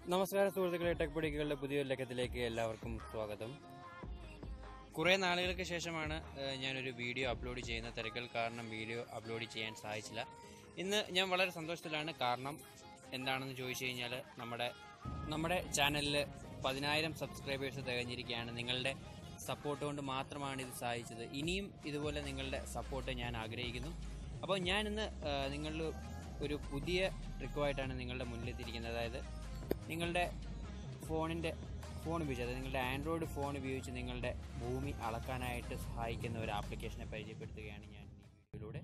നമസ്കാരം സുഹൃത്തുക്കളെ, ടെക് പൊടിക്കുകളുടെ പുതിയൊരു ലക്കത്തിലേക്ക് എല്ലാവർക്കും സ്വാഗതം. കുറേ നാളുകൾക്ക് ശേഷമാണ് ഞാനൊരു വീഡിയോ അപ്ലോഡ് ചെയ്യുന്ന. തിരക്കുകൾ കാരണം വീഡിയോ അപ്ലോഡ് ചെയ്യാൻ സാധിച്ചില്ല. ഇന്ന് ഞാൻ വളരെ സന്തോഷത്തിലാണ്. കാരണം എന്താണെന്ന് ചോദിച്ചു കഴിഞ്ഞാൽ നമ്മുടെ ചാനലിൽ 10,000 സബ്സ്ക്രൈബേഴ്സ് തികഞ്ഞിരിക്കുകയാണ്. നിങ്ങളുടെ സപ്പോർട്ട് കൊണ്ട് മാത്രമാണ് ഇത് സാധിച്ചത്. ഇനിയും ഇതുപോലെ നിങ്ങളുടെ സപ്പോർട്ട് ഞാൻ ആഗ്രഹിക്കുന്നു. അപ്പോൾ ഞാനിന്ന് നിങ്ങളിൽ ഒരു പുതിയ ട്രിക്കുമായിട്ടാണ് നിങ്ങളുടെ മുന്നിലെത്തിയിരിക്കുന്നത്. അതായത് നിങ്ങളുടെ ഫോൺ ഉപയോഗിച്ച്, അതായത് നിങ്ങളുടെ ആൻഡ്രോയിഡ് ഫോൺ ഉപയോഗിച്ച് നിങ്ങളുടെ ഭൂമി അളക്കാനായിട്ട് സഹായിക്കുന്ന ഒരു ആപ്ലിക്കേഷനെ പരിചയപ്പെടുത്തുകയാണ് ഞാൻ ഈ വീഡിയോയിലൂടെ.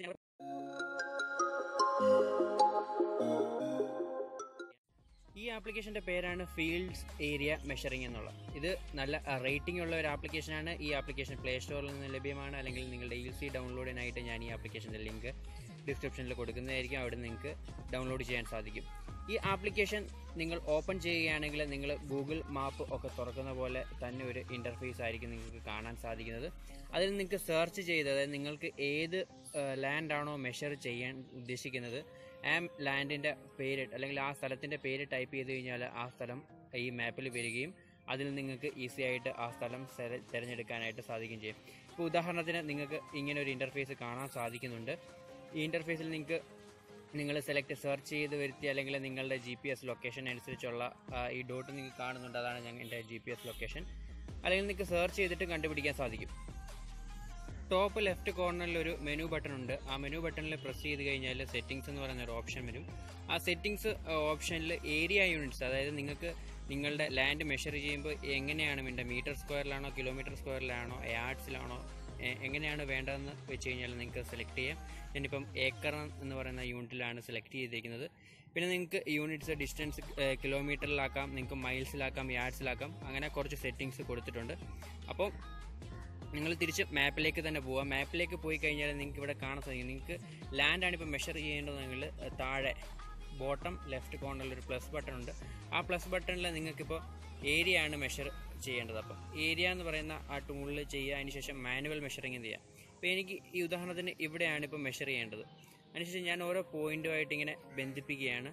ഈ ആപ്ലിക്കേഷൻ്റെ പേരാണ് ഫീൽഡ്സ് ഏരിയ മെഷറിംഗ് എന്നുള്ള. ഇത് നല്ല റേറ്റിംഗ് ഉള്ള ഒരു ആപ്ലിക്കേഷനാണ്. ഈ ആപ്ലിക്കേഷൻ പ്ലേ സ്റ്റോറിൽ നിന്ന് ലഭ്യമാണ്. അല്ലെങ്കിൽ നിങ്ങളുടെ ഈസി ഡൗൺലോഡിനായിട്ട് ഞാൻ ഈ ആപ്ലിക്കേഷൻ്റെ ലിങ്ക് ഡിസ്ക്രിപ്ഷനിൽ കൊടുക്കുന്നതായിരിക്കും. അവിടെ നിങ്ങൾക്ക് ഡൗൺലോഡ് ചെയ്യാൻ സാധിക്കും. ഈ ആപ്ലിക്കേഷൻ നിങ്ങൾ ഓപ്പൺ ചെയ്യുകയാണെങ്കിൽ നിങ്ങൾ ഗൂഗിൾ മാപ്പ് ഒക്കെ തുറക്കുന്ന പോലെ തന്നെ ഒരു ഇൻ്റർഫേസ് ആയിരിക്കും നിങ്ങൾക്ക് കാണാൻ സാധിക്കുന്നത്. അതിൽ നിങ്ങൾക്ക് സെർച്ച് ചെയ്ത്, അതായത് നിങ്ങൾക്ക് ഏത് ലാൻഡാണോ മെഷർ ചെയ്യാൻ ഉദ്ദേശിക്കുന്നത് ആ ലാൻഡിൻ്റെ പേര് അല്ലെങ്കിൽ ആ സ്ഥലത്തിൻ്റെ പേര് ടൈപ്പ് ചെയ്ത് കഴിഞ്ഞാൽ ആ സ്ഥലം ഈ മാപ്പിൽ വരികയും അതിൽ നിങ്ങൾക്ക് ഈസി ആയിട്ട് ആ സ്ഥലം തിരഞ്ഞെടുക്കാനായിട്ട് സാധിക്കുകയും ചെയ്യും. ഇപ്പോൾ ഉദാഹരണത്തിന് നിങ്ങൾക്ക് ഇങ്ങനെ ഒരു ഇൻ്റർഫേസ് കാണാൻ സാധിക്കുന്നുണ്ട്. ഈ ഇൻ്റർഫേസിൽ നിങ്ങൾ സെർച്ച് ചെയ്ത് വരുത്തി, അല്ലെങ്കിൽ നിങ്ങളുടെ GPS ലൊക്കേഷൻ അനുസരിച്ചുള്ള ഈ ഡോട്ട് നിങ്ങൾക്ക് കാണുന്നുണ്ട്. അതാണ് എൻ്റെ GPS ലൊക്കേഷൻ. അല്ലെങ്കിൽ നിങ്ങൾക്ക് സെർച്ച് ചെയ്തിട്ട് കണ്ടുപിടിക്കാൻ സാധിക്കും. ടോപ്പ് ലെഫ്റ്റ് കോർണറിൽ ഒരു മെനു ബട്ടൺ ഉണ്ട്. ആ മെനു ബട്ടണിൽ പ്രസ് ചെയ്ത് കഴിഞ്ഞാൽ സെറ്റിംഗ്സ് എന്ന് പറയുന്ന ഒരു ഓപ്ഷൻ വരും. ആ സെറ്റിംഗ്സ് ഓപ്ഷനിൽ ഏരിയ യൂണിറ്റ്സ്, അതായത് നിങ്ങൾക്ക് നിങ്ങളുടെ ലാൻഡ് മെഷർ ചെയ്യുമ്പോൾ എങ്ങനെയാണ് വേണ്ടത്, മീറ്റർ സ്ക്വയറിലാണോ കിലോമീറ്റർ സ്ക്വയറിലാണോ യാർഡ്സിലാണോ എങ്ങനെയാണ് വേണ്ടതെന്ന് വെച്ച് കഴിഞ്ഞാൽ നിങ്ങൾക്ക് സെലക്ട് ചെയ്യാം. ഞാനിപ്പം ഏക്കർ എന്ന് പറയുന്ന യൂണിറ്റിലാണ് സെലക്ട് ചെയ്തിരിക്കുന്നത്. പിന്നെ നിങ്ങൾക്ക് യൂണിറ്റ്സ് ഡിസ്റ്റൻസ് കിലോമീറ്ററിലാക്കാം, നിങ്ങൾക്ക് മൈൽസിലാക്കാം, യാർഡ്സിലാക്കാം. അങ്ങനെ കുറച്ച് സെറ്റിങ്സ് കൊടുത്തിട്ടുണ്ട്. അപ്പോൾ നിങ്ങൾ തിരിച്ച് മാപ്പിലേക്ക് തന്നെ പോവുക. മാപ്പിലേക്ക് പോയി കഴിഞ്ഞാൽ നിങ്ങൾക്ക് ഇവിടെ കാണാൻ സാധിക്കും. നിങ്ങൾക്ക് ലാൻഡാണ് ഇപ്പോൾ മെഷർ ചെയ്യേണ്ടതെങ്കിൽ താഴെ ബോട്ടം ലെഫ്റ്റ് കോർണറിൽ ഒരു പ്ലസ് ബട്ടൺ ഉണ്ട്. ആ പ്ലസ് ബട്ടണിൽ നിങ്ങൾക്കിപ്പോൾ ഏരിയ ആണ് മെഷർ ചെയ്യേണ്ടത്. അപ്പം ഏരിയ എന്ന് പറയുന്ന ആ ടൂളിൽ ചെയ്യുക. അതിനുശേഷം മാനുവൽ മെഷറിങ് ചെയ്യുക. അപ്പോൾ എനിക്ക് ഈ ഉദാഹരണത്തിന് ഇവിടെയാണ് ഇപ്പോൾ മെഷർ ചെയ്യേണ്ടത്. അതിനുശേഷം ഞാൻ ഓരോ പോയിന്റുമായിട്ട് ഇങ്ങനെ ബന്ധിപ്പിക്കുകയാണ്.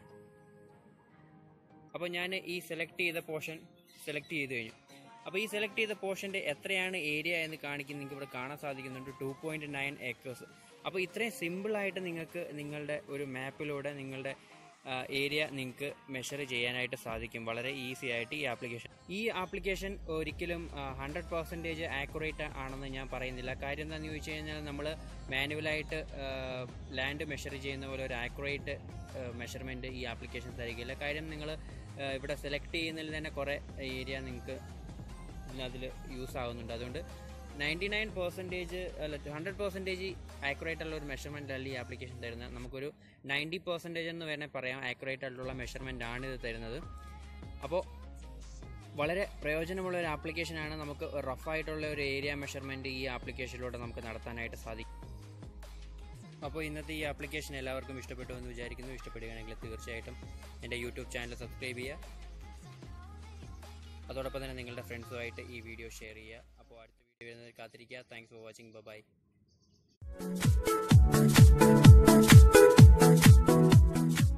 അപ്പോൾ ഞാൻ ഈ സെലക്ട് ചെയ്ത പോർഷൻ സെലക്ട് ചെയ്ത് കഴിഞ്ഞു. അപ്പോൾ ഈ സെലക്ട് ചെയ്ത പോർഷൻ്റെ എത്രയാണ് ഏരിയ എന്ന് കാണിക്കുന്ന നിങ്ങൾക്ക് ഇവിടെ കാണാൻ സാധിക്കുന്നുണ്ട്. 2.9 ഏക്കേഴ്സ്. അപ്പോൾ ഇത്രയും സിമ്പിളായിട്ട് നിങ്ങൾക്ക് നിങ്ങളുടെ ഒരു മാപ്പിലൂടെ നിങ്ങളുടെ ഏരിയ നിങ്ങൾക്ക് മെഷർ ചെയ്യാനായിട്ട് സാധിക്കും വളരെ ഈസി ആയിട്ട്. ഈ ആപ്ലിക്കേഷൻ ഒരിക്കലും 100% ആക്യുറേറ്റ് ആണെന്ന് ഞാൻ പറയുന്നില്ല. കാര്യം എന്താണെന്ന് ചോദിച്ചു കഴിഞ്ഞാൽ നമ്മൾ മാനുവലായിട്ട് ലാൻഡ് മെഷർ ചെയ്യുന്ന പോലെ ഒരു ആക്യുറേറ്റ് മെഷർമെൻറ്റ് ഈ ആപ്ലിക്കേഷൻ തരികയില്ല. കാര്യം നിങ്ങൾ ഇവിടെ സെലക്ട് ചെയ്യുന്നതിൽ തന്നെ കുറേ ഏരിയ നിങ്ങൾക്ക് അതിൽ യൂസ് ആകുന്നുണ്ട്. അതുകൊണ്ട് 99% അല്ല 100% ആക്യുറേറ്റ് ഉള്ള ഒരു മെഷർമെൻ്റ് അല്ല ഈ ആപ്ലിക്കേഷൻ തരുന്നത്. നമുക്കൊരു 90% എന്ന് വേണേൽ പറയാം ആക്യുറേറ്റ് ആയിട്ടുള്ള മെഷർമെൻ്റ് ആണ് ഇത് തരുന്നത്. അപ്പോൾ വളരെ പ്രയോജനമുള്ള ഒരു ആപ്ലിക്കേഷനാണ്. നമുക്ക് റഫായിട്ടുള്ള ഒരു ഏരിയ മെഷർമെൻറ്റ് ഈ ആപ്ലിക്കേഷനിലൂടെ നമുക്ക് നടത്താനായിട്ട് സാധിക്കും. അപ്പോൾ ഇന്നത്തെ ഈ ആപ്ലിക്കേഷൻ എല്ലാവർക്കും ഇഷ്ടപ്പെട്ടു എന്ന് വിചാരിക്കുന്നു. ഇഷ്ടപ്പെടുകയാണെങ്കിൽ തീർച്ചയായിട്ടും എൻ്റെ യൂട്യൂബ് ചാനൽ സബ്സ്ക്രൈബ് ചെയ്യുക. അതോടൊപ്പം തന്നെ നിങ്ങളുടെ ഫ്രണ്ട്സുമായിട്ട് ഈ വീഡിയോ ഷെയർ ചെയ്യുക. അപ്പോൾ അടുത്ത വീഡിയോ വരുന്നതിൽ കാത്തിരിക്കുക. Thanks for watching. ബൈ.